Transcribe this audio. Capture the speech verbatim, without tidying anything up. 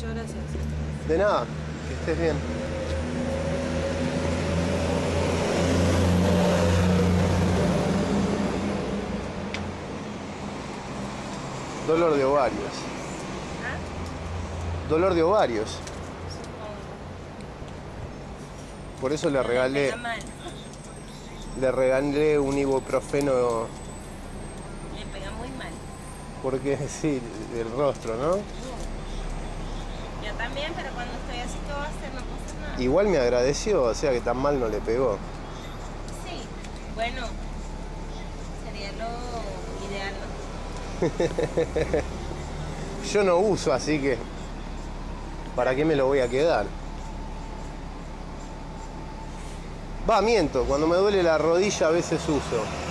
Muchas gracias. De nada, que estés bien. Dolor de ovarios. ¿Ah? Dolor de ovarios. Supongo. Por eso le regalé, Pega mal. le regalé un ibuprofeno. Le pega muy mal. Porque sí, el rostro, ¿no? Yo también, pero cuando estoy así, ¿qué voy a hacer? No pasa nada. Igual me agradeció, o sea que tan mal no le pegó. Sí, bueno, sería lo ideal, ¿no? Yo no uso, así que ¿para qué me lo voy a quedar? Va, miento, cuando me duele la rodilla a veces uso.